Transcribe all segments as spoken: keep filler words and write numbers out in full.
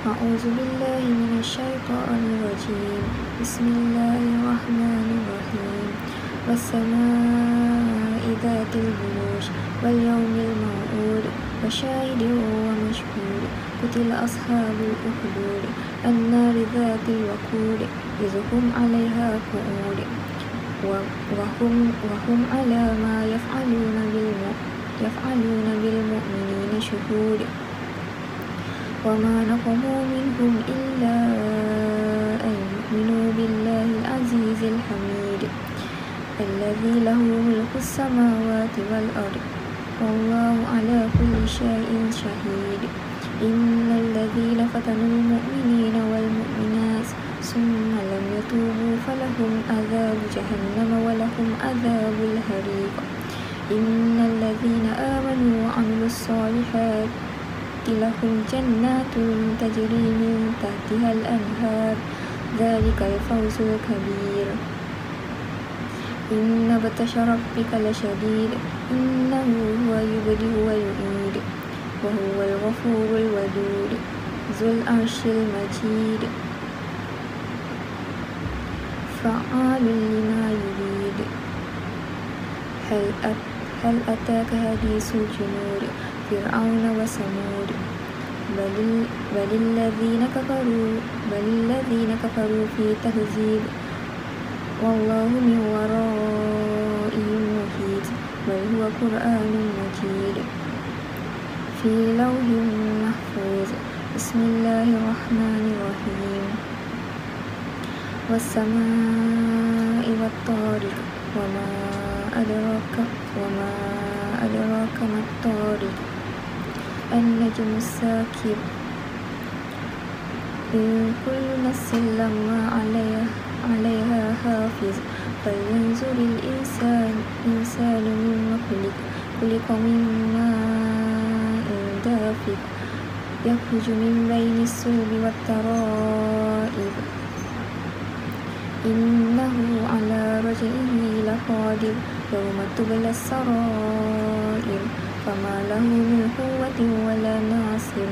أعوذ بالله من الشيطان الرجيم. بسم الله الرحمن الرحيم. والسماء ذات البروج واليوم الموعود وشاهد ومشهود قتل أصحاب الأخدود النار ذات الوقود إذ هم عليها قعود وهم, وهم على ما يفعلون يفعلون بالمؤمنين شهود وما نقموا منهم إلا أن يؤمنوا بالله العزيز الحميد الذي له ملك السماوات والأرض والله على كل شيء شهيد. إن الذين فتنوا المؤمنين والمؤمنات ثم لم يتوبوا فلهم عذاب جهنم ولهم عذاب الحريق. إن الذين آمنوا وعملوا الصالحات لهم جنات تجري من تحتها الأنهار ذلك الفوز الكبير. إن بطش ربك لشديد إنه هو يبدئ ويعيد وهو الغفور الودود ذو العرش المجيد فعال لما يريد. هل, أت هل أتاك حديث الجنود فرعون وثمود بل, بل الذين كفروا بل الذين كفروا في تكذيب والله من ورائهم محيط بل هو قرآن مجيد في لوح محفوظ. بسم الله الرحمن الرحيم. والسماء والطارق وما أدراك وما أدراك ما الطارق النجم الثاقب إن كل نفس لما عليها, عليها حافظ فلينظر الإنسان إنسان مما خلق خلق من ماء دافق يخرج من بين الصلب والترائب إنه على رجعه لقادر يوم تبلى السرائر فما له من قوة ولا ناصر.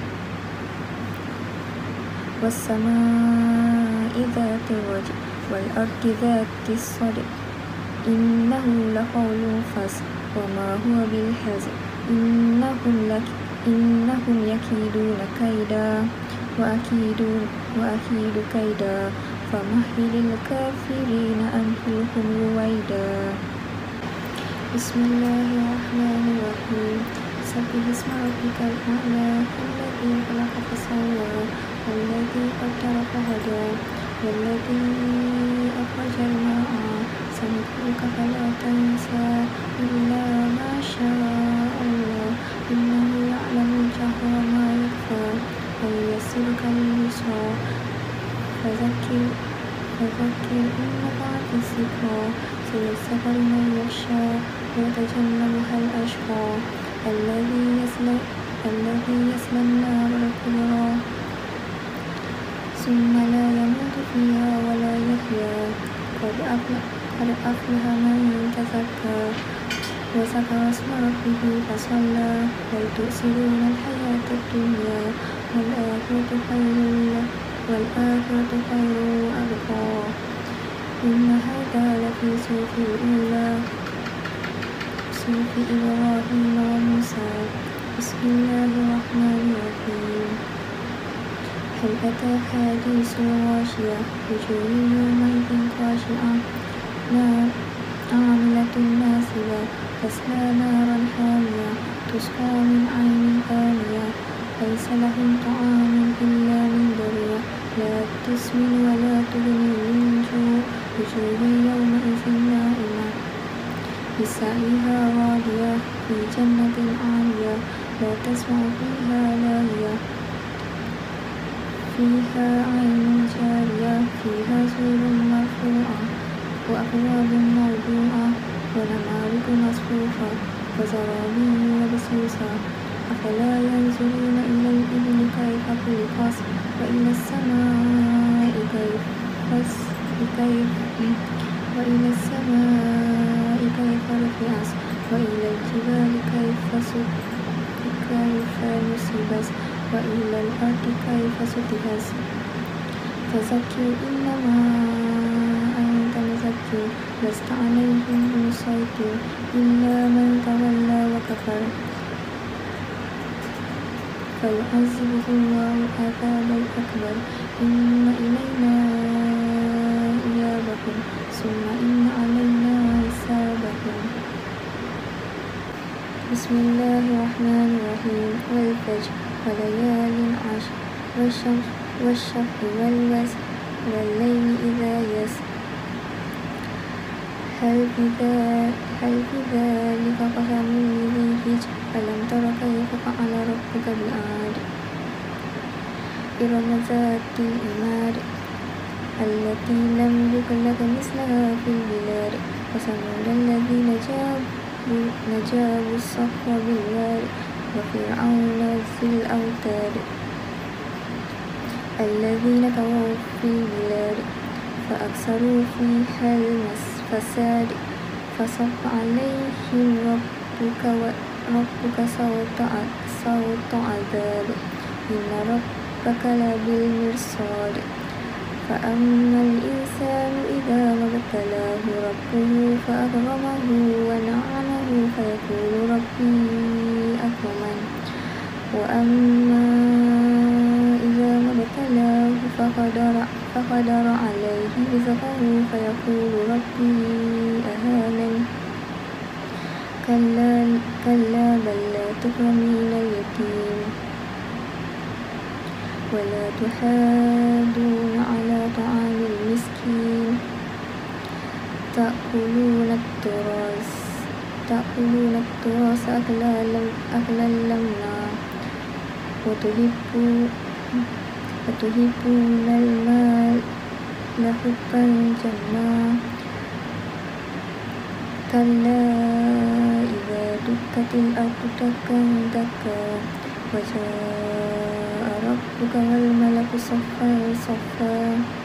والسماء ذات الرجع والأرض ذات الصدع إنه لقول فصل وما هو بالهزل إنهم, لك إنهم يكيدون كيدا وأكيد, وأكيد كيدا فمهل الكافرين أمهلهم رويدا. بسم الله الرحمن الرحيم. سبح اسم ربك الأعلى الذي خلق فسوى والذي قدر فهدى والذي أخرج الماء سنقرئك فلا تنسى إلا ما شاء الله إنه يعلم الجهر وما يخفى وييسرك لليسرى فذكر فذكر إن نفعت الذكرى سيذكر من يخشى ويتجنبها الأشقى الذي يصلى الذي يصلى النار الكبرى ثم لا يموت فيها ولا يحيا قد أفلح, قد أفلح من تزكى وذكر اسم ربه فصلى بل تؤثرون الحياة الدنيا والآخرة خير والآخرة خير وأبقى إن هذا لفي صحف الأولى صحف إبراهيم وموسى. بسم الله الرحمن الرحيم. هل أتاك حديث الغاشية وجوه يومئذ خاشعة عاملة ناصبة تصلى نارا حامية تسقى من عين آنية ليس لهم طعام إلا من ضريع لا تسمن ولا تغني من جوع وجوه يومئذ ناعمة لسعيها راضية في جنة عالية لا تسمع فيها لاغية فيها عين جارية فيها سرر مرفوعة وأكواب موضوعة ونمارق مصفوفة وزرابي مبثوثة أفلا ينظرون إلى الإبل كيف خلقت وإلى السماء كيف وإلى السماء كيف رفعت وإلى الجبال كيف نصبت وإلى الأرض كيف سطحت فذكر إنما أنت مذكر لست عليهم بمسيطر إلا من تولى وكفر فيعذبه الله العذاب الأكبر إن إلينا إيابهم ثم إن علينا حسابهم. بسم الله الرحمن الرحيم والفجر وليال عشر والشمس والشفع والوتر والليل إذا يسر هل في ذلك قسم لذي حجر ألم تر كيف فعل ربك بعاد إرم ذات العماد التي لم يخلق مثلها في البلاد وثمود الذين جابوا الصخر بالواد وفرعون ذي الأوتاد الذين طغوا في البلاد فأكثروا فيها الفساد فصب عليهم ربك ربك صوت عذاب إن ربك لبالمرصاد فأما الإنسان إذا ما ابتلاه ربه فأكرمه ونعمه فيقول ربي أكرمن وأما إذا ما ابتلاه فقدر, فقدر عليه رزقه فيقول ربي أهانن كلا, كلا بل لا تكرمون اليتيم ولا تحاضون على طعام المسكين تأكلون التراث تأكلون التراث أكلا لما وتحبون المال حبا جما كلا إذا دكت الأرض دكا دكا وجاء ربك والملك صفا صفا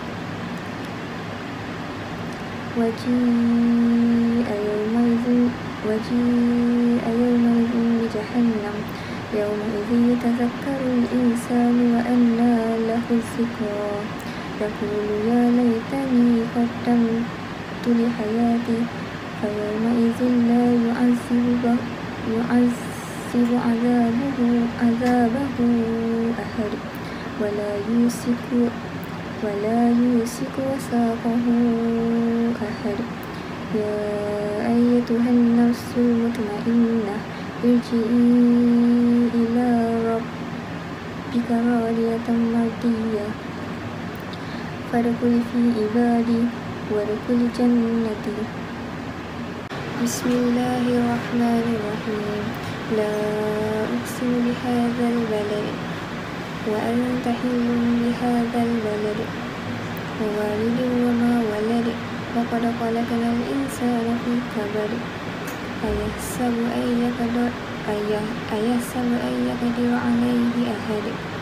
وجيء يومئذ وجيء يومئذ بجهنم يومئذ يتذكر الإنسان وأنى له الذكرى يقول يا ليتني قدمت لحياتي فيومئذ لا يعذب يعذب عذابه عذابه أحد ولا يوثق ولا يوثق وثاقه أحد يا أيتها النفس المطمئنة ارجعي إلى ربك راضية مرضية فادخلي في عبادي وادخلي جنتي. بسم الله الرحمن الرحيم لا أقسم بهذا البلد وأنت حل بهذا البلد ووالد وما ولد لقد خلقنا الإنسان في كبد أيحسب أن يقدر أيحسب أن يقدر عليه أحد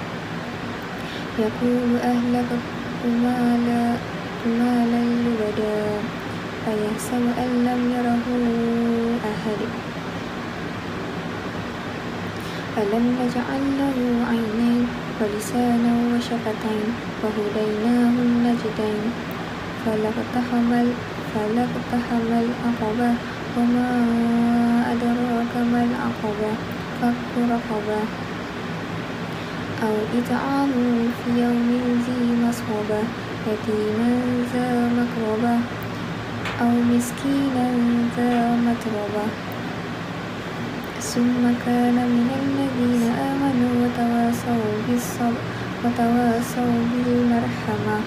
يقول أهلكت مالا لبدا أيحسب أن لم يره أحد ألم نجعل له عينين ولسانا وشفتين وهديناه النجدين فلاقتحم العقبة وما أدراك ما العقبة فك رقبة أو إطعام في يوم ذي مسغبة يتيما ذا مقربة أو مسكينا ذا متربة ثم كان من الذين آمنوا وتواصوا بالصبر وتواصوا بالمرحمة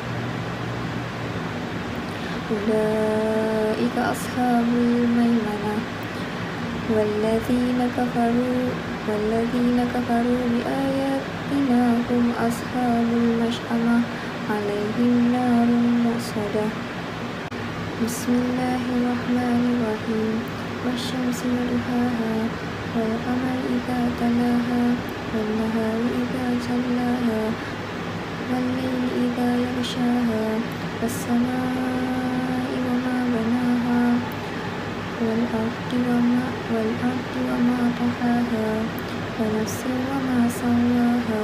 أولئك أصحاب الميمنة والذين كفروا والذين كفروا بآياتنا هم أصحاب المشأمة عليهم نار مؤصدة. بسم الله الرحمن الرحيم والشمس وضحاها والقمر إذا تلاها والنهار إذا جلاها والليل إذا يغشاها والسماء وما بناها والأرض وما, والأرض وما طحاها ونفس وما سواها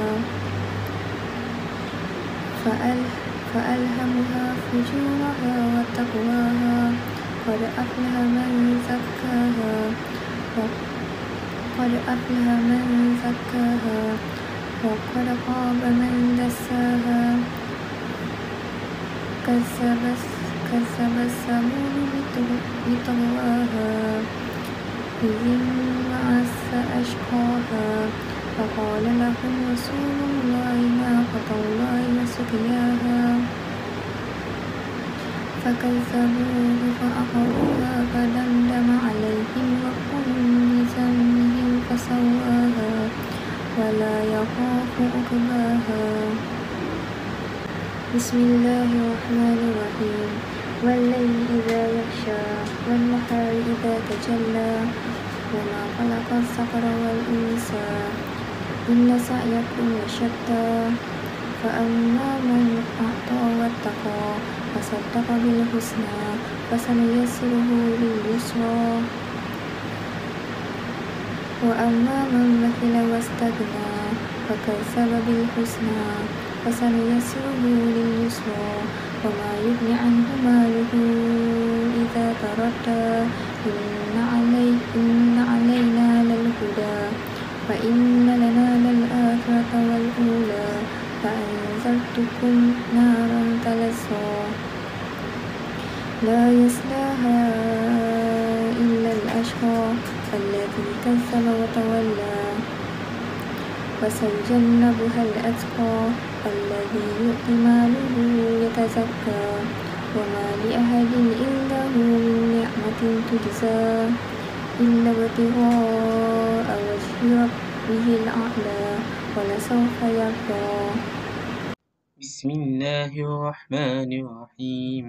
فأل فألهمها فجورها وتقواها قد أفلح من زكاها قد أفلح من زكاها وقد خاب من دساها كذب الثمود بطغواها إذ انبعث أشقاها فقال لهم رسول الله ناقة الله وسقياها فكذبوه فعقروها فدمدم عليهم ربهم بذنبهم فسواها ولا يخاف عقباها. بسم الله الرحمن الرحيم والليل إذا يغشى والنهار إذا تجلى وما خلق الذكر والأنثى إن سعيكم لشتى فأما من أعطى واتقى وصدق بالحسنى فسنيسره لليسرى وأما من بخل واستغنى وكذب بالحسنى فسنيسره لليسرى وما يغني عنه ماله إذا تردى إن, علي إن علينا للهدى وإن لنا للآخرة والأولى فأنذرتكم نارا تلظى لا يصلاها إلا الأشقى الذي كذب وتولى وسيجنبها الأتقى الذي يؤتي ماله يتزكى وما لأحد عنده من نعمة تجزى إلا ابتغاء وجه ربه الأعلى ولسوف يرضى. بسم الله الرحمن الرحيم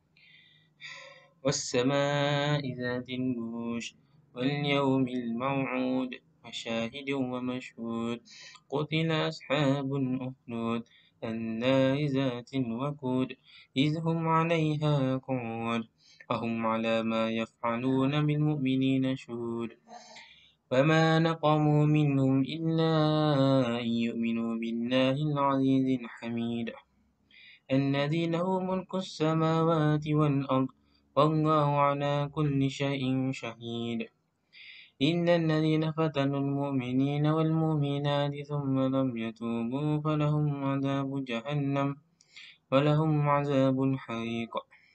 والسماء ذات البروج واليوم الموعود وشاهد ومشهود قتل أصحاب الأخدود النار ذات الوقود إذ هم عليها قعود وهم على ما يفعلون بالمؤمنين شهود وما نقموا منهم إلا أن يؤمنوا بالله العزيز الحميد الذي له ملك السماوات والأرض والله على كل شيء شهيد إن الذين فتنوا المؤمنين والمؤمنات ثم لم يتوبوا فلهم عذاب جهنم ولهم عذاب الحريق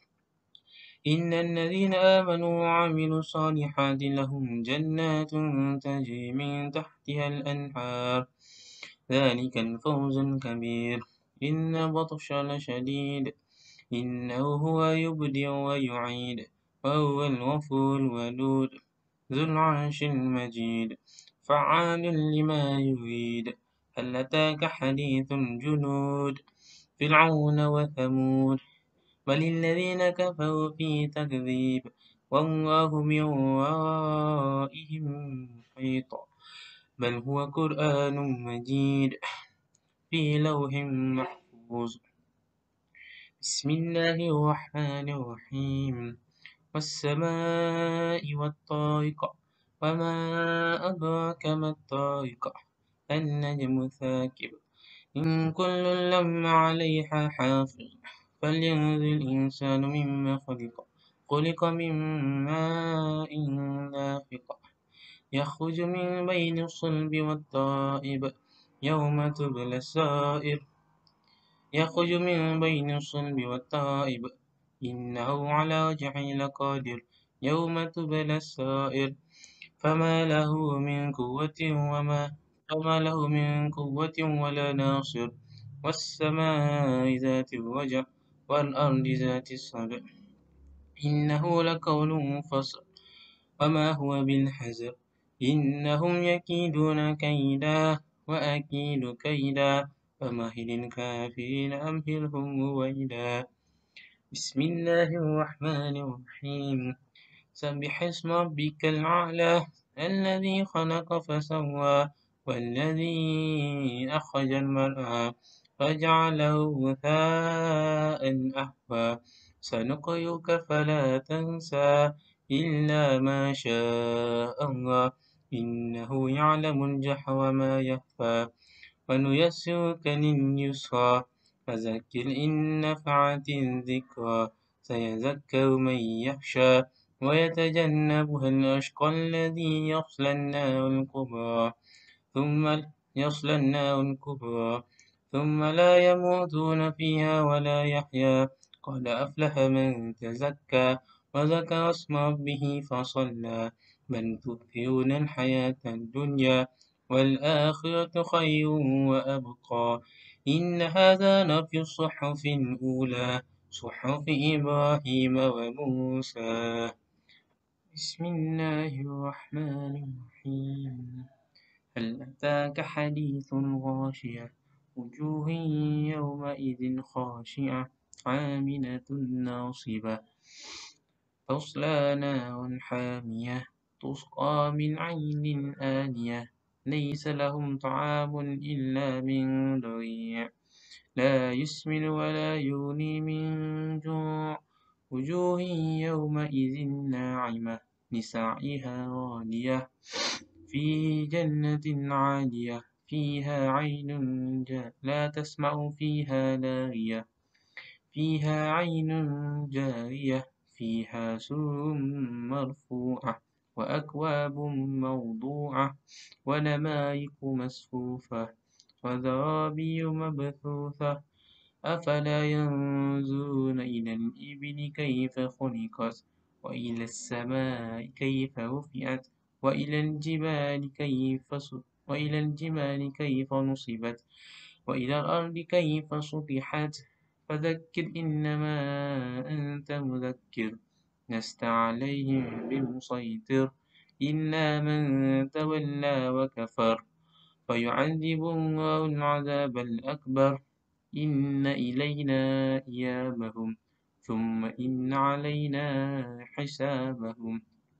إن الذين آمنوا وعملوا الصالحات لهم جنات تجري من تحتها الأنهار ذلك الفوز الكبير إن بطش لشديد إنه هو يبدئ ويعيد وهو الغفور الودود ذو العرش المجيد فعال لما يريد هل أتاك حديث الجنود فرعون وثمود بل الذين كفروا في تكذيب والله من ورائهم محيط بل هو قرآن مجيد في لوح محفوظ. بسم الله الرحمن الرحيم والسماء والطارق وما أدراك ما الطارق النجم الثاقب إن كل لما عليها حافظ فلينظر الإنسان مما خلق خلق من ماء دافق يخرج من بين الصلب والترائب يوم تبلى السرائر يخرج من بين الصلب والترائب إنه على رجعه لقادر يوم تبلى السرائر فما له من قوة وما فما له من قوة ولا ناصر والسماء ذات الرجع والأرض ذات الصدع إنه لقول فصل وما هو بالحزر إنهم يكيدون كيدا وأكيد كيدا فمهل الكافرين أمهلهم رويدا. بسم الله الرحمن الرحيم سبح اسم ربك الأعلى الذي خلق فسوى والذي أخرج المرعى فجعله غثاء أحوى سنقرئك فلا تنسى إلا ما شاء الله إنه يعلم الجهر وما يخفى ونيسرك لليسرى فذكر إن نفعت الذكرى سيذكر من يخشى ويتجنبها الأشقى الذي يصلى النار الكبرى ثم يصلى النار الكبرى ثم لا يموتون فيها ولا يحيا قد أفلح من تزكى وذكر اسم ربه فصلى بل تؤثرون الحياة الدنيا والآخرة خير وأبقى إن هذا لفي الصحف الأولى صحف إبراهيم وموسى بسم الله الرحمن الرحيم هل أتاك حديث الغاشية وجوه يومئذ خاشعة عاملة ناصبة تصلى نارا حامية تسقى من عين آنية ليس لهم طعام إلا من ضريع لا يسمن ولا يغني من جوع وجوه يومئذ ناعمة لسعيها راضية في جنة عالية فيها عين جارية لا تسمع فيها لاغية فيها عين جارية فيها سرر مرفوعة وأكواب موضوعة ونمارق مصفوفة وزرابي مبثوثة أفلا ينظرون إلى الإبل كيف خلقت وإلى السماء كيف رفعت وإلى الجبال كيف وإلى الجبال كيف نصبت وإلى الأرض كيف سطحت فذكر إنما أنت مذكر لست عليهم بمسيطر إلا من تولى وكفر فيعذب الله العذاب الأكبر إن إلينا إيابهم ثم إن علينا حسابهم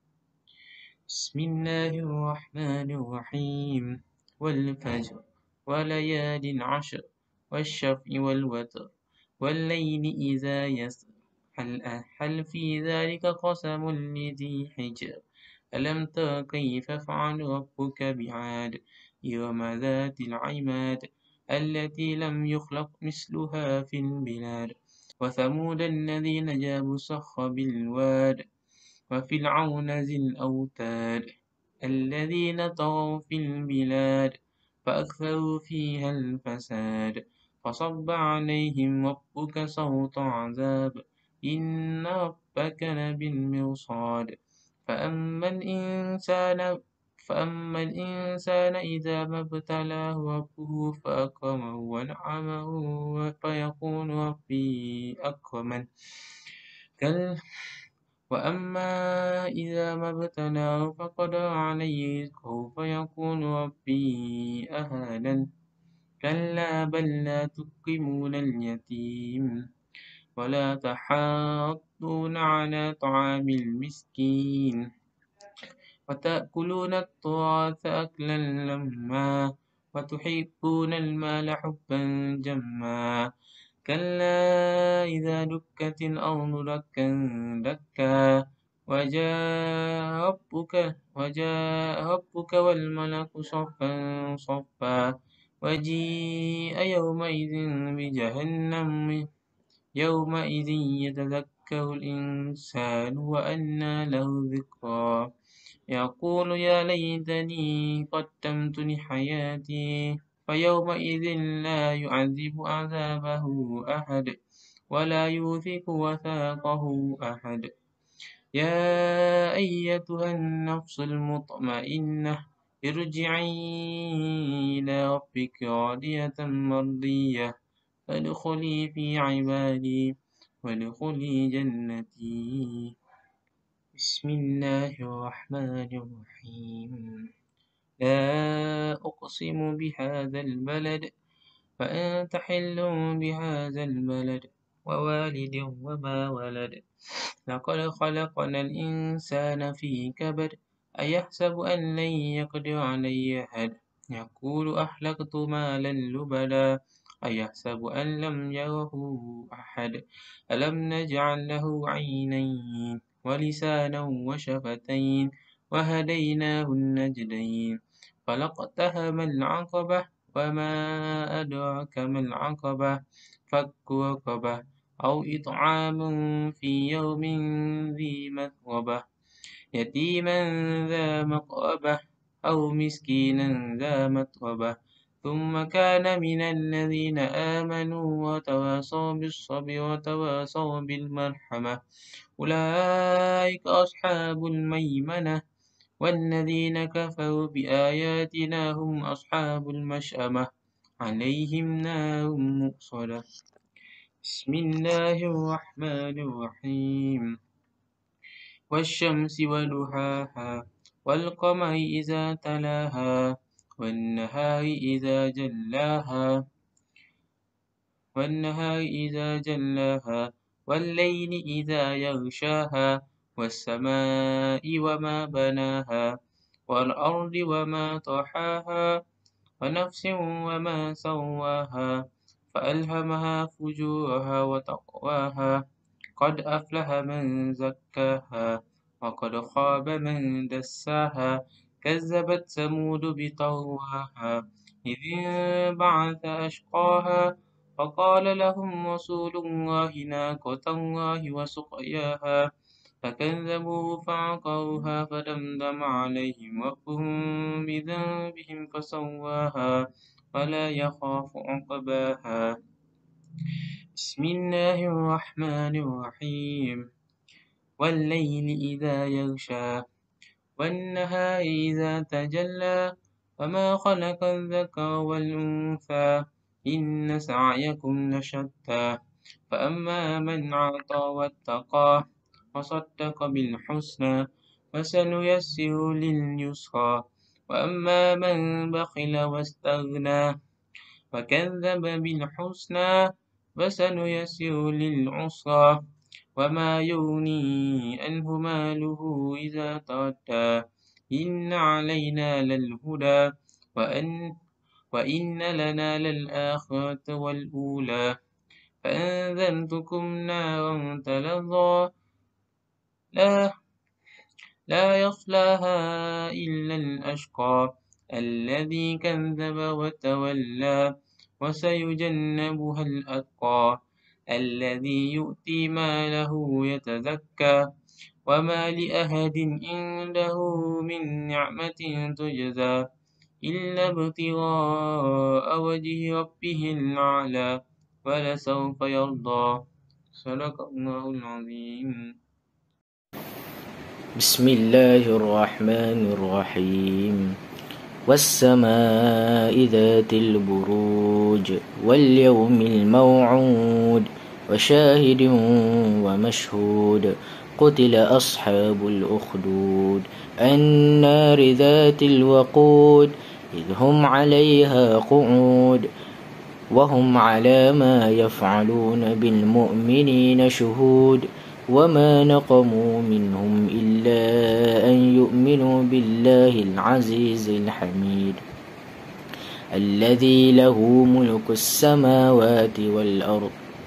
بسم الله الرحمن الرحيم والفجر وليال عشر والشفع والوتر والليل إذا يسر هل, هل في ذلك قسم لذي حجر ألم تر كيف فعل ربك بعاد إرم ذات العماد التي لم يخلق مثلها في البلاد وثمود الذين جابوا الصخر بالواد وفرعون ذي الأوتاد الذين طغوا في البلاد فأكثروا فيها الفساد فصب عليهم ربك صوت عذاب إن ربك لبالمرصاد فأما الإنسان فأما الإنسان إذا ما ابتلاه ربه فأكرمه ونعمه فيقول ربي أكرمن وأما إذا ما ابتلاه فقدر عليه رزقه فيقول ربي أهانن كلا بل لا تكرمون اليتيم ولا تحاضون على طعام المسكين وتأكلون التراث أكلا لما وتحبون المال حبا جما كلا إذا دكت الأرض دكا دكا وجاء ربك وجاء ربك والملك صفا صفا وجيء يومئذ بجهنم يومئذ يتذكر الإنسان وأنى له ذكرى يقول يا ليتني قدمت لحياتي فيومئذ لا يعذب عذابه أحد ولا يوثق وثاقه أحد يا أيتها النفس المطمئنة ارجعي إلى ربك راضية مرضية فادخلي في عبادي وادخلي جنتي بسم الله الرحمن الرحيم لا أقسم بهذا البلد فأنت حل بهذا البلد ووالد وما ولد لقد خلقنا الإنسان في كبد أيحسب أن لن يقدر عليه أحد يقول أهلكت مالا لبدا أيحسب أن لم يره أحد ألم نجعل له عينين ولسانا وشفتين وهديناه النجدين فلاقتحم العقبة وما أدراك ما العقبة فك رقبة أو إطعام في يوم ذي مسغبة يتيما ذا مقربة أو مسكينا ذا متربة ثم كان من الذين آمنوا وتواصوا بالصبر وتواصوا بالمرحمة أولئك أصحاب الميمنة والذين كفروا بآياتنا هم أصحاب المشأمة عليهم نار مؤصدة بسم الله الرحمن الرحيم والشمس وضحاها والقمر إذا تلاها والنهار إذا جلاها والنهار إذا جلاها والليل إذا يغشاها والسماء وما بناها والأرض وما طحاها ونفس وما سواها فألهمها فجورها وتقواها قد أفلح من زكاها وقد خاب من دساها كذبت ثمود بطغواها إذ انبعث أشقاها فقال لهم رسول الله ناقة الله وسقياها فكذبوه فعقروها فدمدم عليهم ربهم بذنبهم فسواها ولا يخاف عقباها بسم الله الرحمن الرحيم والليل إذا يغشى والنهار إذا تجلى وما خلق الذكر والأنثى إن سعيكم لشتى فأما من أعطى واتقى وصدق بالحسنى فسنيسره لليسرى وأما من بخل واستغنى وكذب بالحسنى فسنيسره للعسرى وما يغني عنه ماله إذا تردى إن علينا للهدى وأن وإن لنا للآخرة والأولى فأنذرتكم نارا تلظى لا, لا يصلاها إلا الأشقى الذي كذب وتولى وسيجنبها الأتقى الذي يؤتي ماله يتزكى وما لأحد عنده من نعمة تجزى إلا ابتغاء وجه ربه الأعلى ولسوف يرضى صدق الله العظيم. بسم الله الرحمن الرحيم والسماء ذات البروج واليوم الموعود وشاهد ومشهود قتل أصحاب الأخدود النار ذات الوقود إذ هم عليها قعود وهم على ما يفعلون بالمؤمنين شهود وما نقموا منهم إلا أن يؤمنوا بالله العزيز الحميد الذي له ملك السماوات والأرض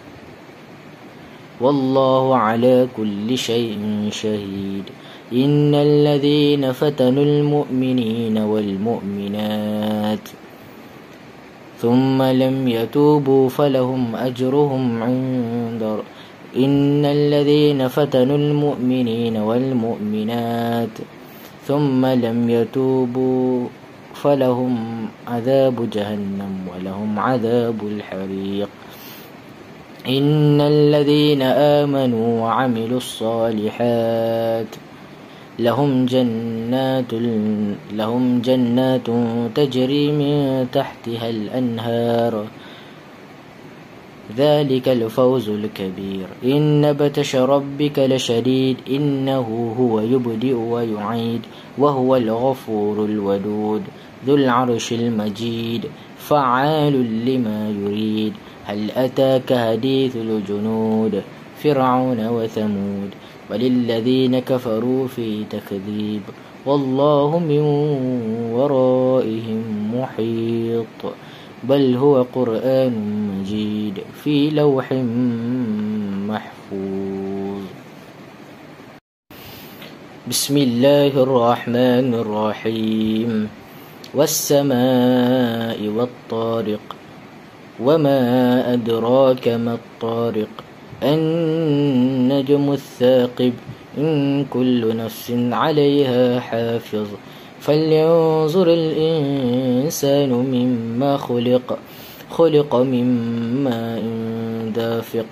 والله على كل شيء شهيد إن الذين فتنوا المؤمنين والمؤمنات ثم لم يتوبوا فلهم أجرهم عند إن الذين فتنوا المؤمنين والمؤمنات ثم لم يتوبوا فلهم عذاب جهنم ولهم عذاب الحريق إن الذين آمنوا وعملوا الصالحات لهم جنات لهم جنات تجري من تحتها الأنهار ذلك الفوز الكبير إن بطش ربك لشديد إنه هو يبدئ ويعيد وهو الغفور الودود ذو العرش المجيد فعال لما يريد هل أتاك حديث الجنود فرعون وثمود وللذين كفروا في تكذيب والله من ورائهم محيط بل هو قرآن مجيد في لوح محفوظ بسم الله الرحمن الرحيم والسماء والطارق وما أدراك ما الطارق النجم الثاقب إن كل نفس عليها حافظ فلينظر الإنسان مما خلق خلق من ماء دافق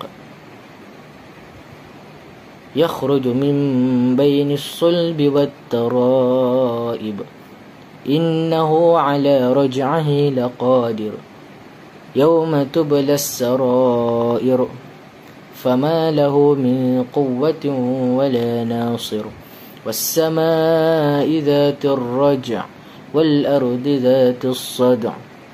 يخرج من بين الصلب والترائب إنه على رجعه لقادر يوم تبلى السرائر فما له من قوة ولا ناصر والسماء ذات الرجع والأرض ذات الصدع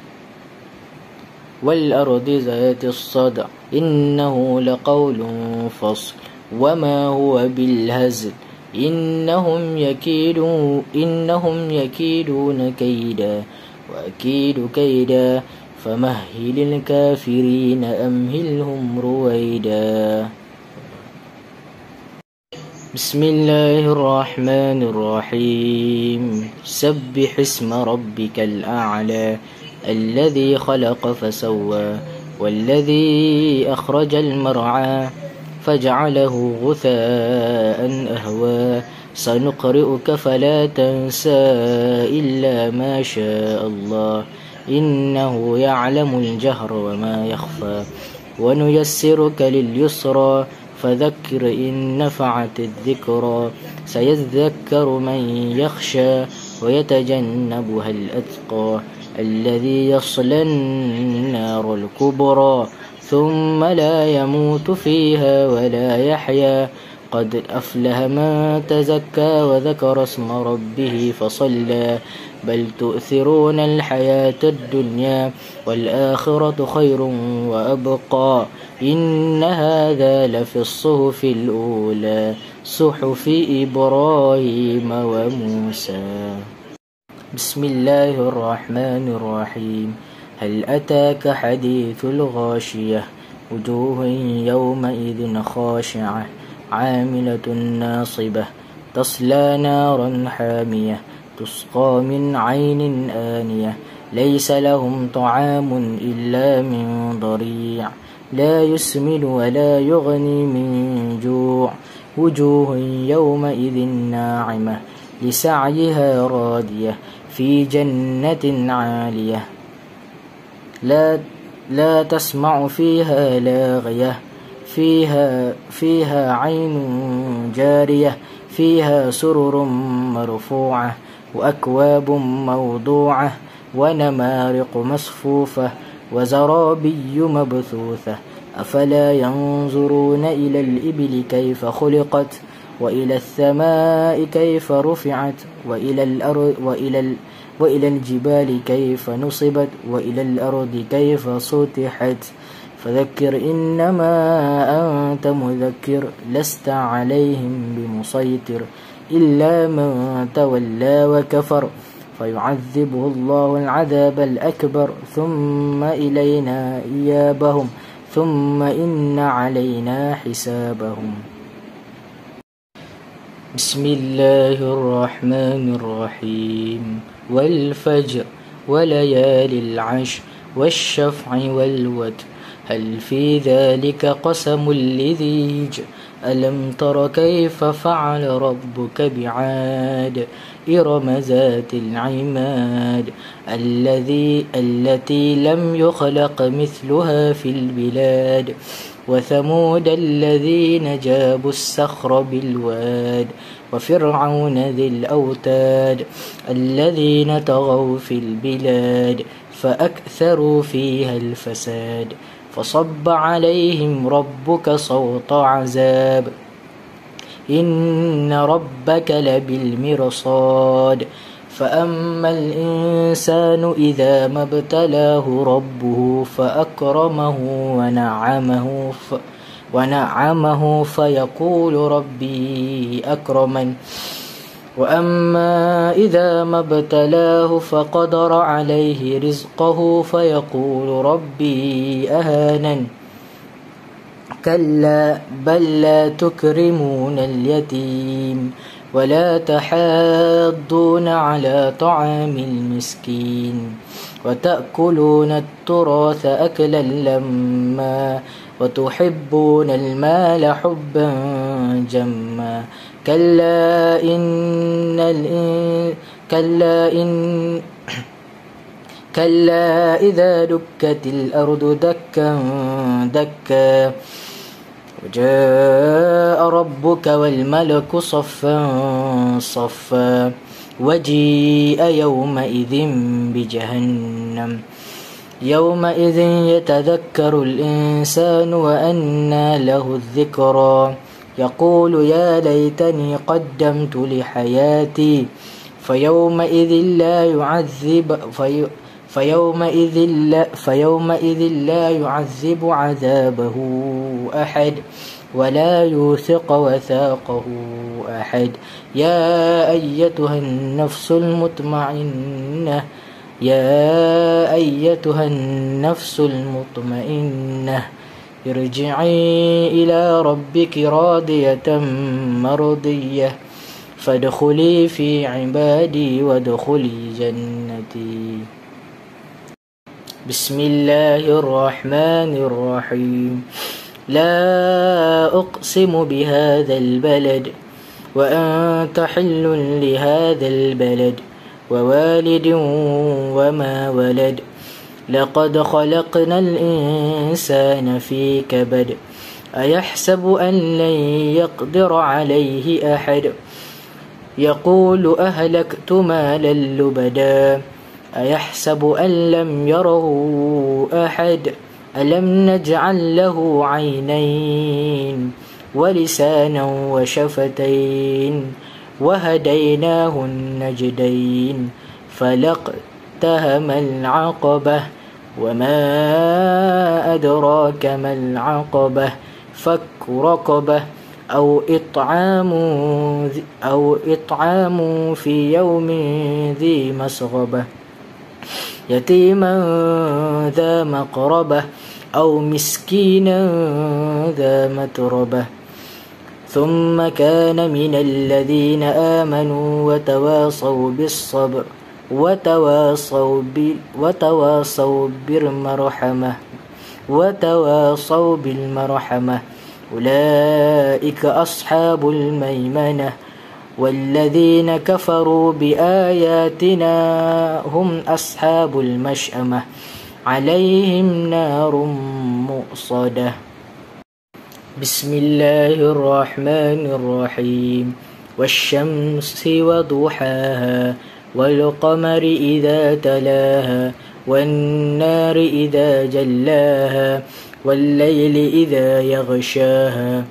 والأرض ذات الصدع إنه لقول فصل وما هو بالهزل إنهم يكيدون إنهم يكيدون كيدا وأكيد كيدا فمهل الكافرين أمهلهم رويدا بسم الله الرحمن الرحيم سبح اسم ربك الأعلى الذي خلق فسوى والذي أخرج المرعى فجعله غثاء أهوى سنقرئك فلا تنسى إلا ما شاء الله إنه يعلم الجهر وما يخفى ونيسرك لليسرى فذكر إن نفعت الذكرى سيذكر من يخشى ويتجنبها الأتقى الذي يصلى النار الكبرى ثم لا يموت فيها ولا يحيا قد أفلح من تزكى وذكر اسم ربه فصلى بل تؤثرون الحياة الدنيا والآخرة خير وأبقى إن هذا لفي الصحف الأولى صحف إبراهيم وموسى بسم الله الرحمن الرحيم هل أتاك حديث الغاشية وجوه يومئذ خاشعة عاملة ناصبة تصلى نارا حامية تسقى من عين آنية ليس لهم طعام إلا من ضريع لا يسمن ولا يغني من جوع وجوه يومئذ ناعمة لسعيها راضية في جنة عالية لا لا تسمع فيها لاغية فيها فيها عين جارية فيها سرر مرفوعة وأكواب موضوعة ونمارق مصفوفة وزرابي مبثوثة أفلا ينظرون إلى الإبل كيف خلقت وإلى السماء كيف رفعت وإلى الأرض وإلى ال وإلى الجبال كيف نصبت وإلى الأرض كيف سطحت فذكر إنما أنت مذكر لست عليهم بمسيطر إلا من تولى وكفر فيعذبه الله العذاب الأكبر ثم إلينا إيابهم ثم إن علينا حسابهم بسم الله الرحمن الرحيم والفجر وليالي العشر والشفع والوتر هل في ذلك قسم لذي حجر ألم تر كيف فعل ربك بعاد إرم ذات العماد الذي التي لم يخلق مثلها في البلاد وثمود الذين جابوا الصخر بالواد وفرعون ذي الأوتاد الذين طغوا في البلاد فأكثروا فيها الفساد فصب عليهم ربك صوت عذاب إن ربك لبالمرصاد فأما الإنسان إذا ما ابتلاه ربه فأكرمه ونعمه ف ونعمه فيقول ربي أكرمن وأما إذا ما ابتلاه فقدر عليه رزقه فيقول ربي أهانن كلا بل لا تكرمون اليتيم ولا تحاضون على طعام المسكين وتأكلون التراث أكلا لما وتحبون المال حبا جما كلا إن الإن كلا إن كلا إذا دكت الأرض دكا دكا وجاء ربك والملك صفا صفا وجيء يومئذ بجهنم يومئذ يتذكر الإنسان وأنى له الذكرى يقول يا ليتني قدمت لحياتي فيومئذ لا يعذب في فيومئذ لا, فيومئذ لا يعذب عذابه أحد ولا يوثق وثاقه أحد يا أيتها النفس المطمئنة يا أيتها النفس المطمئنة ارجعي إلى ربك راضية مرضية فادخلي في عبادي وادخلي جنتي. بسم الله الرحمن الرحيم. لا أقسم بهذا البلد وأنت حل لهذا البلد ووالد وما ولد لقد خلقنا الإنسان في كبد أيحسب أن لن يقدر عليه أحد يقول أهلكت مالا لبدا أيحسب أن لم يره أحد ألم نجعل له عينين ولسانا وشفتين وهديناه النجدين فلاقتهم العقبة وما أدراك ما العقبة فك رقبة أو إطعام أو إطعام في يوم ذي مسغبة يتيما ذا مقربة أو مسكينا ذا متربة ثم كان من الذين آمنوا وتواصوا بالصبر وتواصوا وتواصوا بالمرحمة وتواصوا بالمرحمة أولئك أصحاب الميمنة والذين كفروا بآياتنا هم أصحاب المشأمة عليهم نار مؤصدة. بسم الله الرحمن الرحيم. والشمس وضحاها والقمر إذا تلاها والنار إذا جلاها والليل إذا يغشاها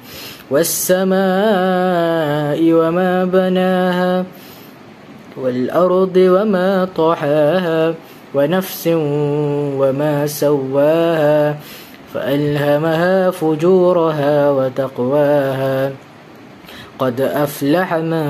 والسماء وما بناها والأرض وما طحاها ونفس وما سواها فألهمها فجورها وتقواها قد أفلح من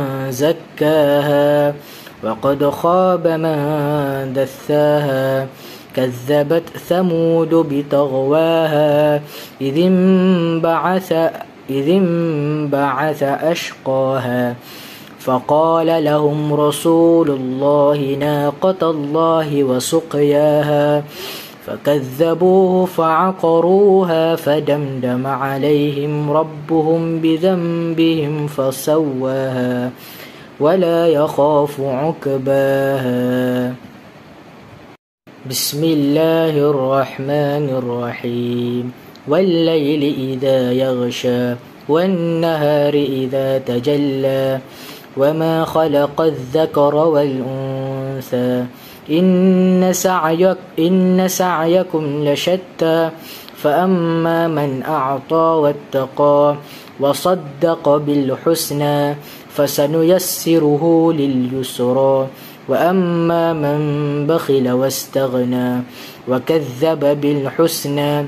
زكاها وقد خاب من دثاها كذبت ثمود بطغواها إذ انبعث إذ انبعث أشقاها فقال لهم رسول الله ناقة الله وسقياها فكذبوه فعقروها فدمدم عليهم ربهم بذنبهم فسواها ولا يخاف عقباها. بسم الله الرحمن الرحيم. والليل إذا يغشى والنهار إذا تجلى وما خلق الذكر والأنثى إن سعيك إن سعيكم لشتى فأما من أعطى واتقى وصدق بالحسنى فسنيسره لليسرى وأما من بخل واستغنى وكذب بالحسنى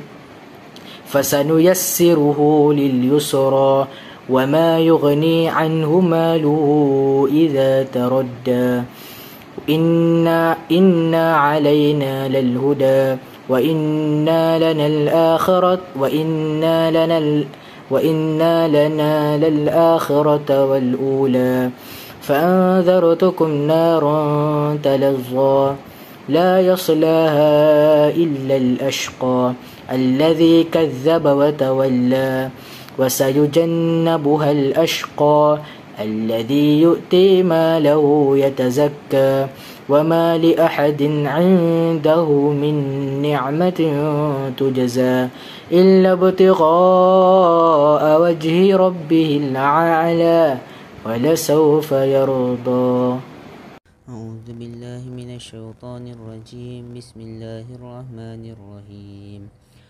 فسنيسره لليسرى وما يغني عنه ماله إذا تردى إنا, إنا علينا للهدى وإنا لنا الآخرة وإنا لنا وإنا لنا للآخرة والأولى فأنذرتكم نارا تلظى لا يصلاها إلا الأشقى الذي كذب وتولى وسيجنبها الأشقى الذي يؤتي ماله يتزكى وما لأحد عنده من نعمة تجزى إلا ابتغاء وجه ربه الأعلى ولسوف يرضى. أعوذ بالله من الشيطان الرجيم. بسم الله الرحمن الرحيم.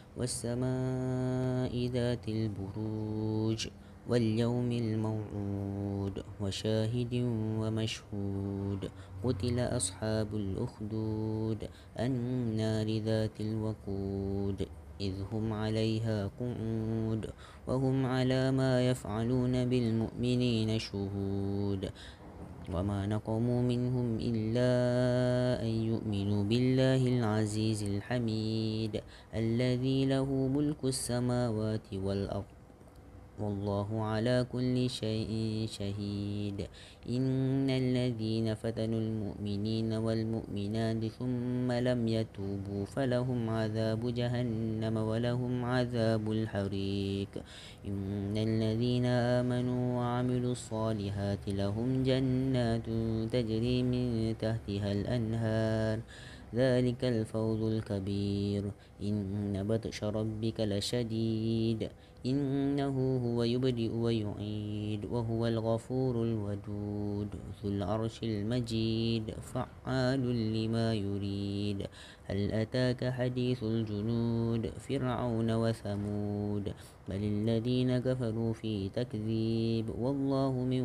والسماء ذات البروج واليوم الموعود وشاهد ومشهود قتل أصحاب الأخدود النار ذات الوقود إذ هم عليها قعود وهم على ما يفعلون بالمؤمنين شهود وما نقموا منهم إلا أن يؤمنوا بالله العزيز الحميد الذي له ملك السماوات والأرض والله على كل شيء شهيد. إن الذين فتنوا المؤمنين والمؤمنات ثم لم يتوبوا فلهم عذاب جهنم ولهم عذاب الحريق. إن الذين آمنوا وعملوا الصالحات لهم جنات تجري من تحتها الأنهار ذلك الفوز الكبير. إن بطش ربك لشديد إنه هو يبدئ ويعيد وهو الغفور الودود ذو العرش المجيد فعال لما يريد. هل أتاك حديث الجنود فرعون وثمود بل الذين كفروا في تكذيب والله من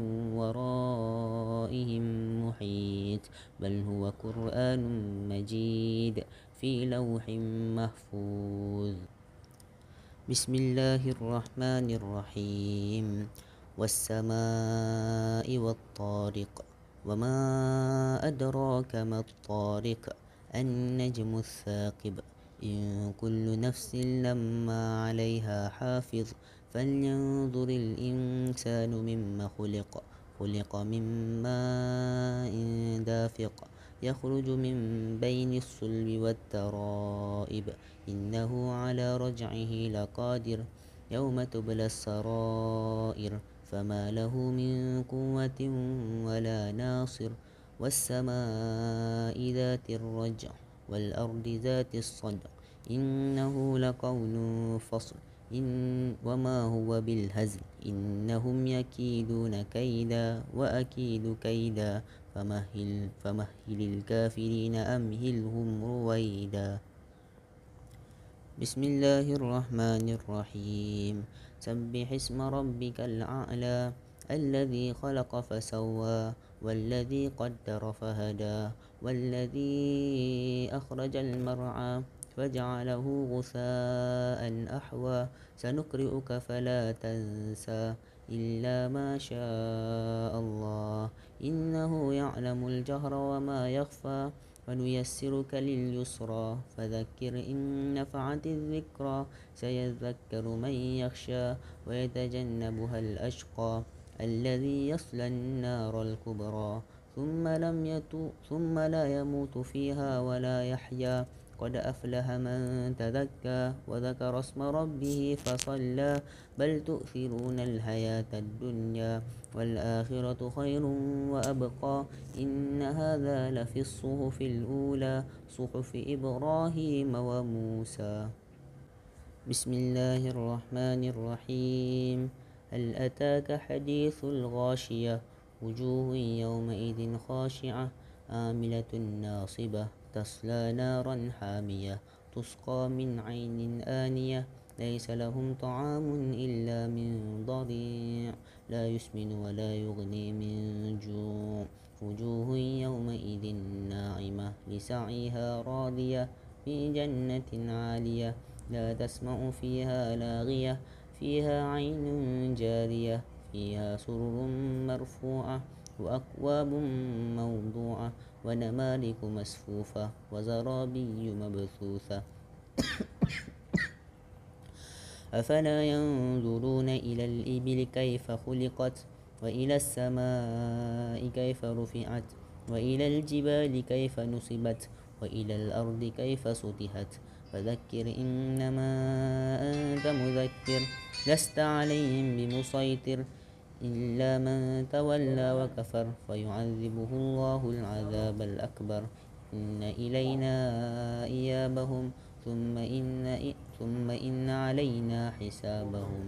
ورائهم محيط بل هو قرآن مجيد في لوح محفوظ. بسم الله الرحمن الرحيم. والسماء والطارق وما أدراك ما الطارق النجم الثاقب إن كل نفس لما عليها حافظ فلينظر الإنسان مما خلق خلق من ماء دافق يخرج من بين الصلب والترائب إنه على رجعه لقادر يوم تبلى السرائر فما له من قوة ولا ناصر. والسماء ذات الرجع والأرض ذات الصدع إنه لقول فصل إن وما هو بالهزل إنهم يكيدون كيدا وأكيد كيدا فمهل, فمهل الكافرين أمهلهم رويدا. بسم الله الرحمن الرحيم. سبح اسم ربك الأعلى الذي خلق فسوى والذي قدر فهدى والذي أخرج المرعى فجعله غثاء أحوى سنقرئك فلا تنسى إلا ما شاء الله إنه يعلم الجهر وما يخفى ونيسرك لليسرى فذكر إن نفعت الذكرى سيذكر من يخشى ويتجنبها الأشقى الذي يصلى النار الكبرى ثم, لم يتو ثم لا يموت فيها ولا يحيا قد أفلح من تذكى وذكر اسم ربه فصلى بل تؤثرون الحياة الدنيا والآخرة خير وأبقى إن هذا لفي الصحف الأولى صحف إبراهيم وموسى. بسم الله الرحمن الرحيم. هل أتاك حديث الغاشية وجوه يومئذ خاشعة عاملة ناصبة تصلى نارا حامية تسقى من عين آنية ليس لهم طعام إلا من ضريع لا يسمن ولا يغني من جوع وجوه يومئذ ناعمة لسعيها راضية في جنة عالية لا تسمع فيها لاغية فيها عين جارية فيها سرر مرفوعة وأكواب موضوعة ونمارق مسفوفة وزرابي مبثوثة أفلا ينظرون إلى الإبل كيف خلقت وإلى السماء كيف رفعت وإلى الجبال كيف نصبت وإلى الأرض كيف سطحت فذكر إنما أنت مذكر لست عليهم بمسيطر إلا من تولى وكفر فيعذبه الله العذاب الأكبر إن إلينا إيابهم ثم إن, ثم إن علينا حسابهم.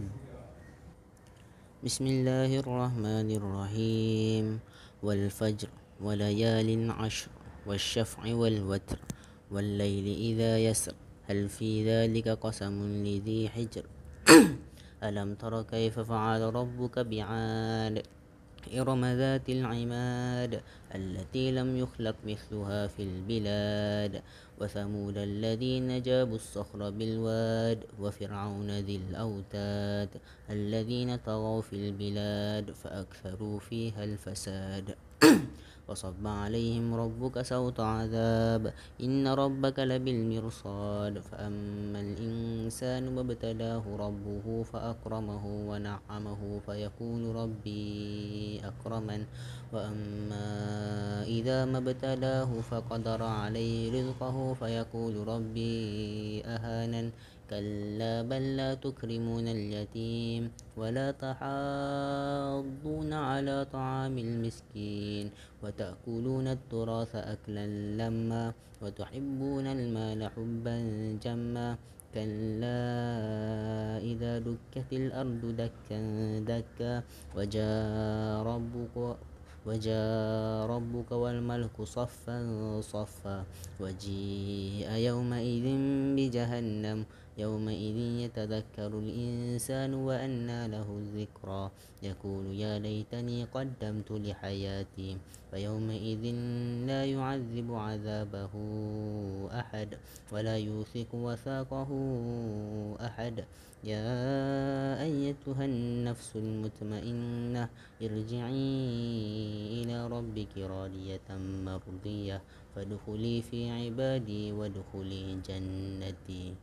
بسم الله الرحمن الرحيم والفجر وليال عشر والشفع والوتر والليل إذا يسر هل في ذلك قسم لذي حجر ألم تر كيف فعل ربك بعاد إرم ذات العماد التي لم يخلق مثلها في البلاد وثمود الذين جابوا الصخر بالواد وفرعون ذي الأوتاد الذين طغوا في البلاد فأكثروا فيها الفساد وصب عليهم ربك سوط عذاب إن ربك لبالمرصاد فأما الإنسان ما ابتلاه ربه فأكرمه ونعمه فيقول ربي أكرمن وأما إذا ما ابتلاه فقدر عليه رزقه فيقول ربي أهانن كلا بل لا تكرمون اليتيم ولا تحاضون على طعام المسكين وتأكلون التراث أكلا لما وتحبون المال حبا جما كلا إذا دكت الأرض دكا دكا وجاء ربك وجاء ربك والملك صفا صفا وجيء يومئذ بجهنم يومئذ يتذكر الإنسان وأنى له الذكرى يقول يا ليتني قدمت لحياتي فيومئذ لا يعذب عذابه أحد ولا يوثق وثاقه أحد يا أيتها النفس المطمئنة ارجعي إلى ربك راضية مرضية فادخلي في عبادي وادخلي جنتي.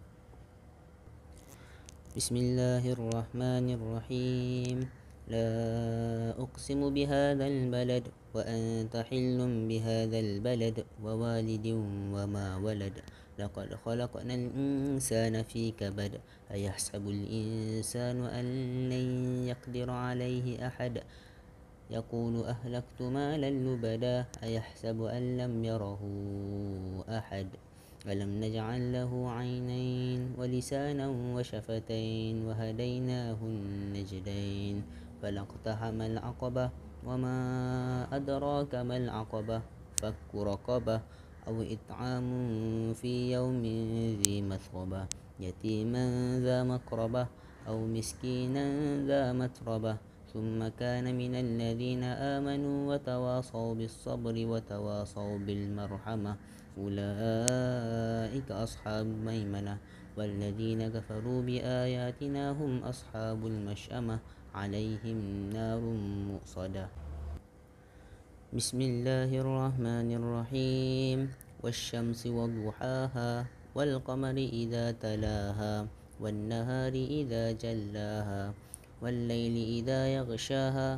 بسم الله الرحمن الرحيم لا أقسم بهذا البلد وأنت حل بهذا البلد ووالد وما ولد لقد خلقنا الإنسان في كبد أيحسب الإنسان أن لن يقدر عليه أحد يقول أهلكت مالا لبدا أيحسب أن لم يره أحد ألم نجعل له عينين ولسانا وشفتين وهديناه النجدين فلاقتحم العقبة وما أدراك ما العقبة فك رقبة أو إطعام في يوم ذي مسغبة يتيما ذا مقربة أو مسكينا ذا متربة ثم كان من الذين آمنوا وتواصوا بالصبر وتواصوا بالمرحمة أولئك أصحاب الميمنة والذين كفروا بآياتنا هم أصحاب المشأمة عليهم نار مؤصدة. بسم الله الرحمن الرحيم والشمس وضحاها والقمر إذا تلاها والنهار إذا جلاها والليل إذا يغشاها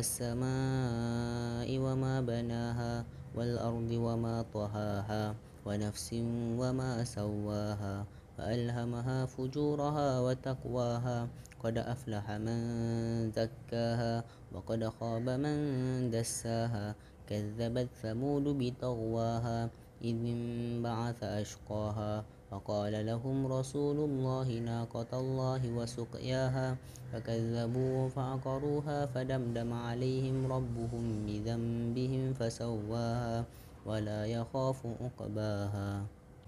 والسماء وما بناها والأرض وما طهاها ونفس وما سواها فألهمها فجورها وتقواها قد أفلح من زكاها وقد خاب من دساها كذبت ثمود بطغواها إذ انبعث أشقاها فقال لهم رسول الله ناقة الله وسقياها فكذبوه فعقروها فدمدم عليهم ربهم بذنبهم فسواها ولا يخاف عقباها.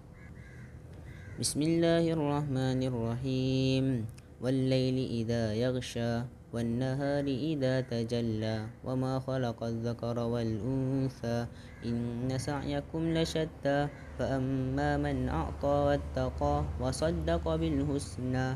بسم الله الرحمن الرحيم والليل إذا يغشى والنهار إذا تجلى وما خلق الذكر والأنثى إن سعيكم لشتى فأما من أعطى واتقى وصدق بالحسنى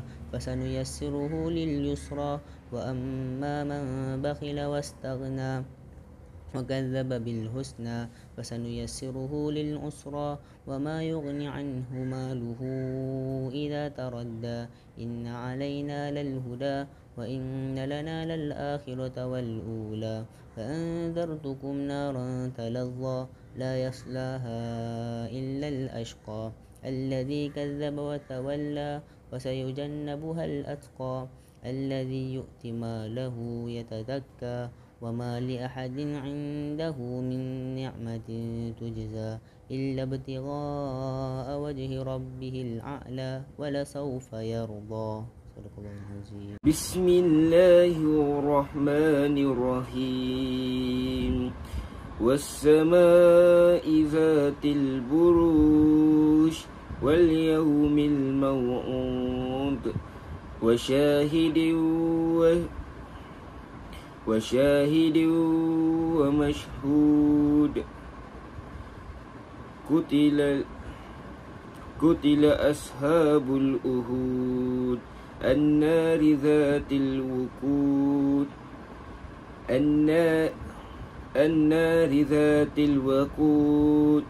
فسنيسره لليسرى وأما من بخل واستغنى وكذب بالحسنى فسنيسره للعسرى وما يغني عنه ماله إذا تردى إن علينا للهدى وإن لنا للآخرة والأولى فأنذرتكم نارا تلظى لا يصلاها إلا الأشقى الذي كذب وتولى وسيجنبها الأتقى الذي يؤتي ماله يتزكى وما لأحد عنده من نعمة تجزى إلا ابتغاء وجه ربه الأعلى ولسوف يرضى. بسم الله الرحمن الرحيم والسماء ذات البروج واليوم الموعود وشاهد و وشاهد ومشهود قتل قتل أصحاب الأخدود النار ذات الوقود النار, النار ذات الوقود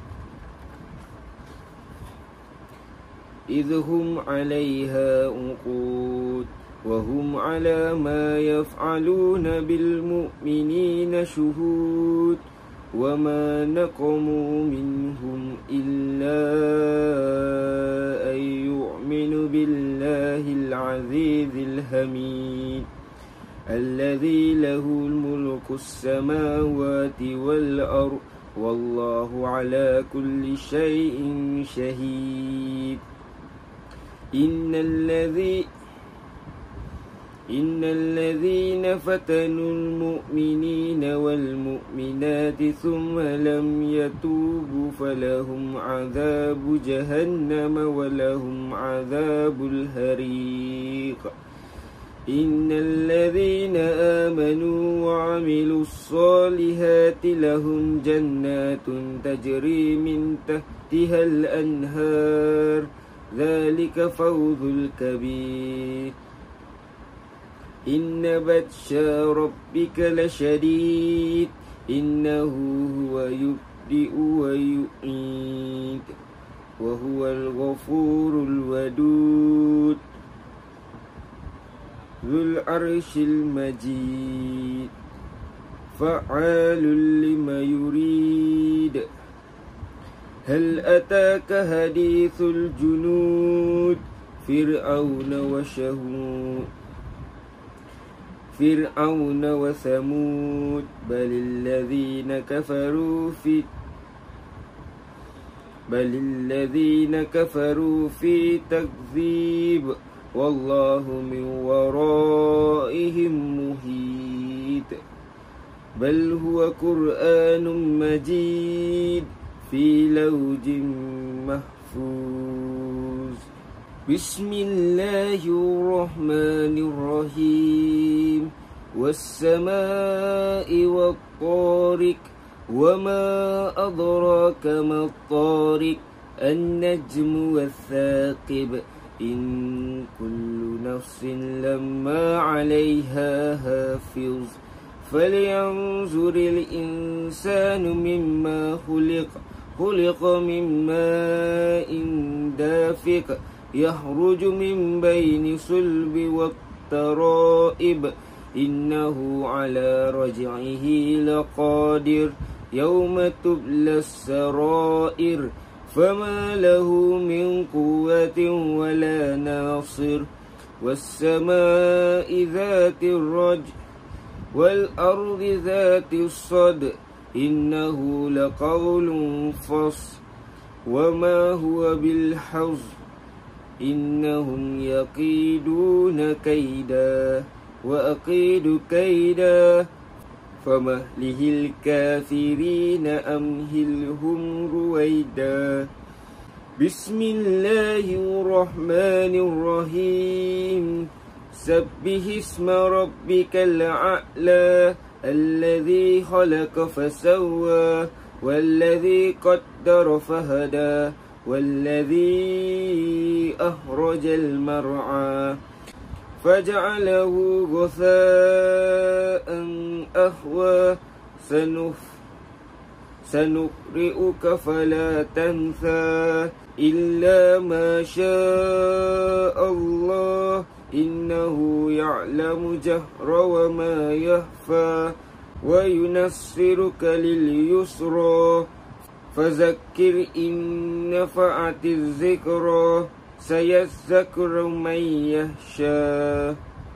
إذ هم عليها وقود وهم على ما يفعلون بالمؤمنين شهود وما نقموا منهم إلا أن يؤمنوا بالله العزيز الحميد الذي له الملك السماوات والأرض والله على كل شيء شهيد إن الذي إن الذين فتنوا المؤمنين والمؤمنات ثم لم يتوبوا فلهم عذاب جهنم ولهم عذاب الحريق إن الذين آمنوا وعملوا الصالحات لهم جنات تجري من تحتها الأنهار ذلك فوز الكبير إن بطش ربك لشديد إنه هو يبدئ ويعيد وهو الغفور الودود ذو العرش المجيد فعال لما يريد هل أتاك حديث الجنود فرعون وشهود فرعون وثمود بل الذين كفروا في بل الذين كفروا في تكذيب والله من ورائهم محيط بل هو قرآن مجيد في لوح محفوظ بسم الله الرحمن الرحيم والسماء والطارق وما أدراك ما الطارق النجم والثاقب إن كل نفس لما عليها حافظ فلينظر الإنسان مما خلق خلق من ماء دافق يخرج من بين صلب والترائب إنه على رجعه لقادر يوم تبلى السرائر فما له من قوة ولا ناصر والسماء ذات الرجع والأرض ذات الصدع إنه لقول فصل وما هو بالحزن إنهم يكيدون كيدا وأكيد كيدا فمهله الكافرين أمهلهم رويدا بسم الله الرحمن الرحيم سبح اسم ربك الأعلى الذي خلق فسوى والذي قدر فهدى والذي أخرج المرعى فجعله غثاء أهوى سنقرئك فلا تنسى إلا ما شاء الله إنه يعلم جهر وما يخفى وينصرك لليسرى فذكر إن نفعت الذكرى سيذكر من يخشى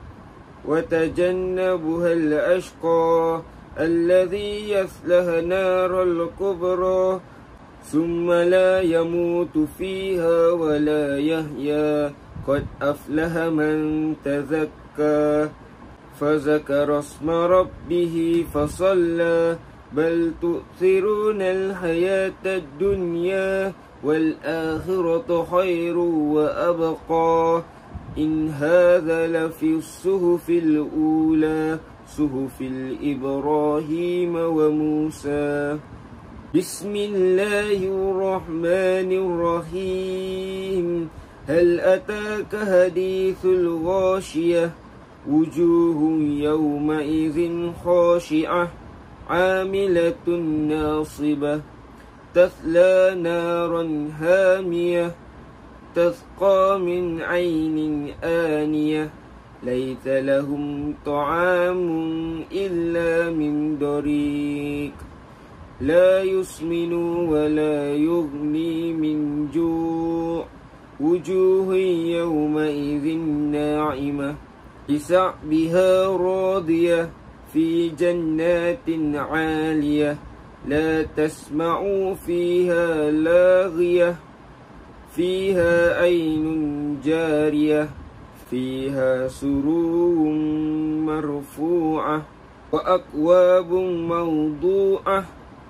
وتجنبها الأشقى الذي يصلى نار الكبرى ثم لا يموت فيها ولا يحيا قد أفلح من تزكى فذكر اسم ربه فصلى بل تؤثرون الحياة الدنيا والآخرة خير وأبقى إن هذا لفي الصحف الأولى صحف الإبراهيم وموسى بسم الله الرحمن الرحيم هل أتاك حديث الغاشية وجوه يومئذ خاشعة عاملة ناصبة تصلى نارا هامية تسقى من عين آنية ليس لهم طعام إلا من ضريع لا يسمن ولا يغني من جوع وجوه يومئذ ناعمة لسعيها راضية في جنات عالية لا تسمع فيها لاغية فيها عين جارية فيها سرور مرفوعة وأكواب موضوعة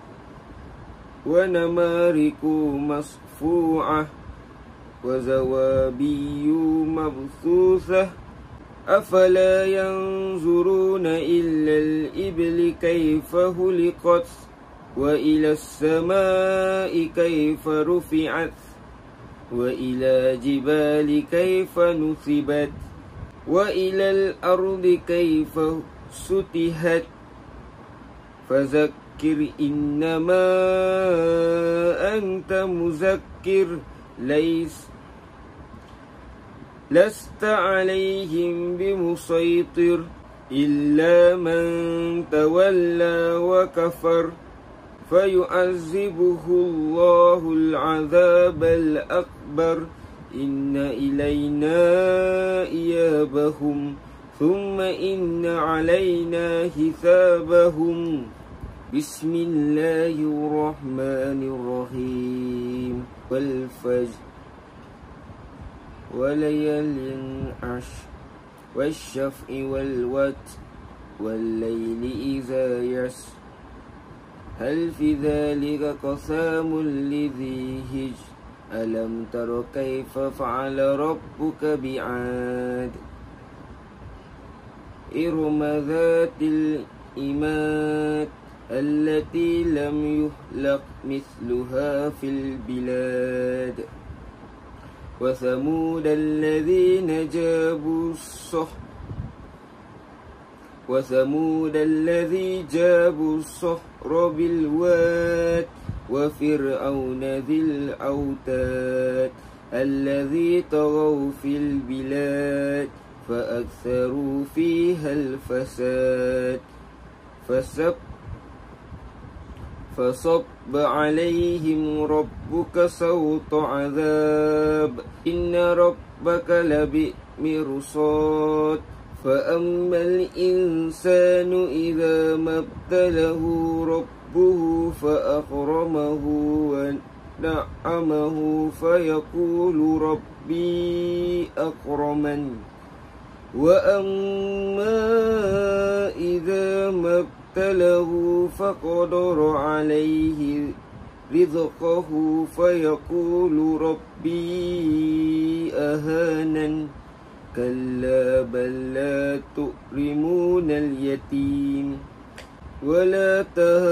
ونمارق مصفوعة وزوابي مبثوثة أفلا ينظرون إلى الإبل كيف خلقت وإلى السماء كيف رفعت وإلى جبال كيف نصبت وإلى الأرض كيف سطحت فذكر إنما أنت مذكر ليس لست عليهم بمسيطر إلا من تولى وكفر فيعذبه الله العذاب الأكبر إن إلينا إيابهم ثم إن علينا حسابهم بسم الله الرحمن الرحيم والفجر وليال عشر والشفع والوتر والليل إذا يسر هل في ذلك قسام لذي هجر ألم تر كيف فعل ربك بعاد إرم ذات الإماد التي لم يخلق مثلها في البلاد وثمود الذين جابوا الصخر وثمود الذي جابوا الصخر بالواد وفرعون ذي الأوتاد الذي طغوا في البلاد فأكثروا فيها الفساد فسب فصب عليهم ربك صوت عذاب إن ربك لبالمرصاد فأما الإنسان إذا ما ابتلاه ربه فأكرمه ونعمه فيقول ربي أكرمن وأما إذا ما ابتلاه فقدر عليه رزقه فيقول ربي أهانن كلا بل لا تكرمون اليتيم ولا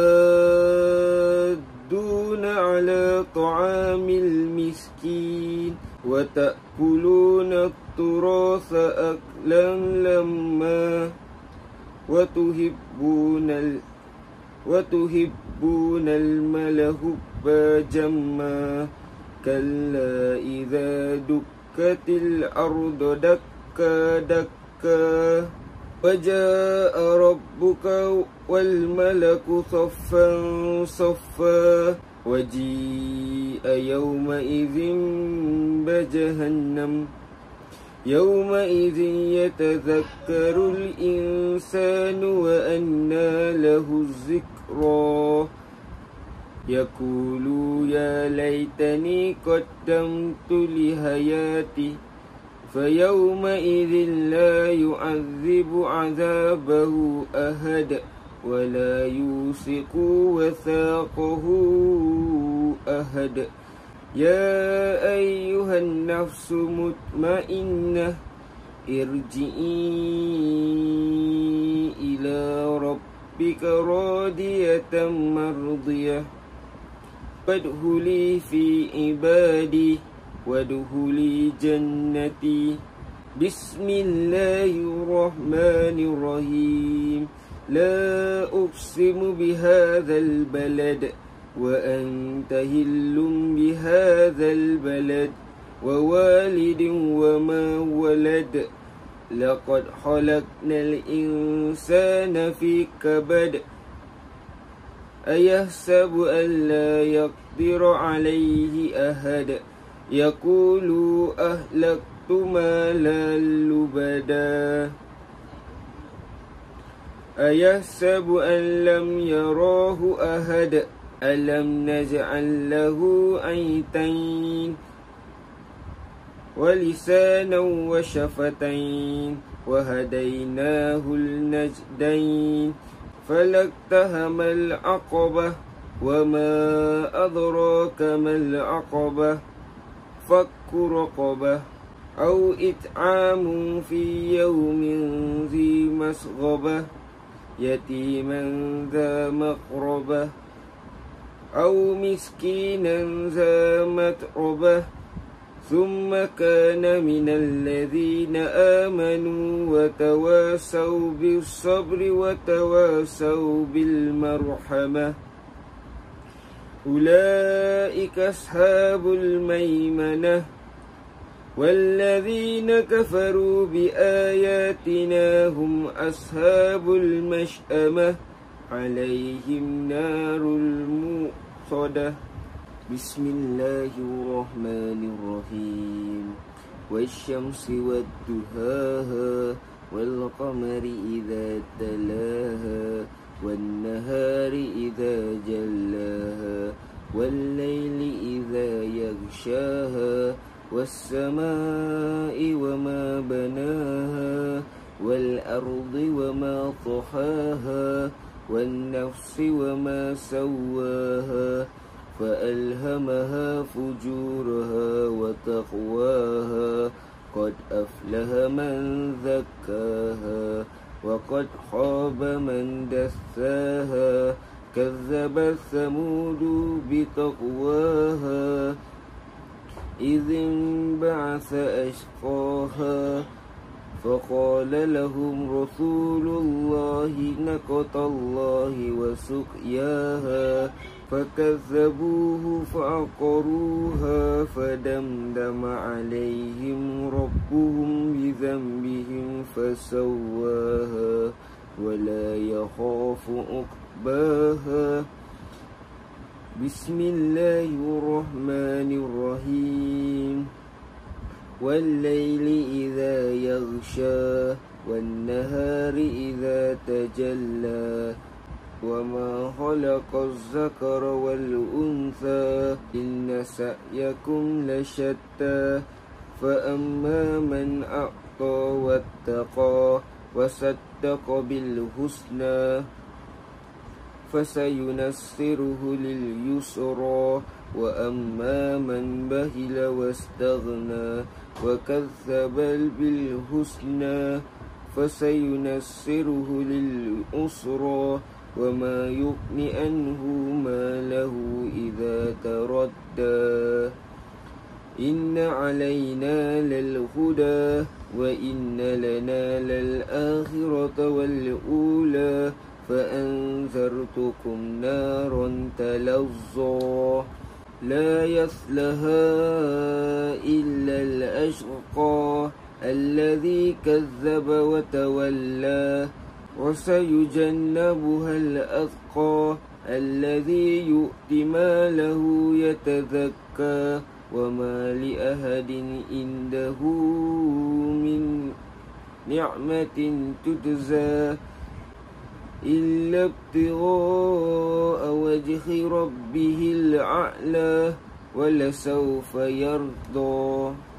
تهادون على طعام المسكين وتأكلون التراث أكلا لما وتحبون وتحبون المال حبا جما كلا إذا دكت الأرض دكا دكا وجاء ربك والملك صفا صفا وجيء يومئذ بجهنم يومئذ يتذكر الإنسان وأنى له الذكرى يقول يا ليتني قدمت لحياتي فيومئذ لا يعذب عذابه أحد ولا يوثق وثاقه أحد يا أيها النفس مطمئنة ارجعي إلى ربك راضية مرضية فادخلي في عبادي وادخلي جنتي بسم الله الرحمن الرحيم لا أقسم بهذا البلد وأنت هل بهذا البلد ووالد وما ولد لقد خلقنا الإنسان في كبد أيحسب أن لا يقدر عليه أحد يقول أهلكت مالا لبدا أيحسب أن لم يراه أحد ألم نجعل له عينين ولسانا وشفتين وهديناه النجدين فلاقتحم العقبة وما أدراك ما العقبة فك رقبة أو إطعام في يوم ذي مسغبة يتيما ذا مقربة أو مسكينا ذا متربة ثم كان من الذين آمنوا وتواصوا بالصبر وتواصوا بالمرحمة أولئك أصحاب الميمنة والذين كفروا بآياتنا هم أصحاب المشأمة عليهم نار المؤصدة بسم الله الرحمن الرحيم والشمس والضحاها والقمر إذا تلاها والنهار إذا جلاها والليل إذا يغشاها والسماء وما بناها والأرض وما طحاها والنفس وما سواها فألهمها فجورها وتقواها قد أفلح من زكاها وقد خاب من دساها كذبت ثمود بتقواها إذ انبعث أشقاها فقال لهم رسول الله ناقة الله وسقياها فكذبوه فعقروها فدمدم عليهم ربهم بذنبهم فسواها ولا يخاف عقباها بسم الله الرحمن الرحيم والليل إذا يغشى والنهار إذا تجلى وما خلق الذكر والأنثى إن سعيكم لشتى فأما من أعطى واتقى وصدق بالحسنى فسينسره لليسرى وأما من بخل واستغنى وكذب بالحسنى فسينسره للعسرى وما يغني عنه ماله إذا تردى إن علينا للهدى وإن لنا للآخرة والأولى فأنذرتكم نارا تلظى لا يصلها إلا الأشقى الذي كذب وتولى وسيجنبها الأتقى الذي يؤتي ماله يتزكى وما لأحد عنده من نعمة تجزى إلا ابتغاء وجه ربه الأعلى ولسوف يرضى.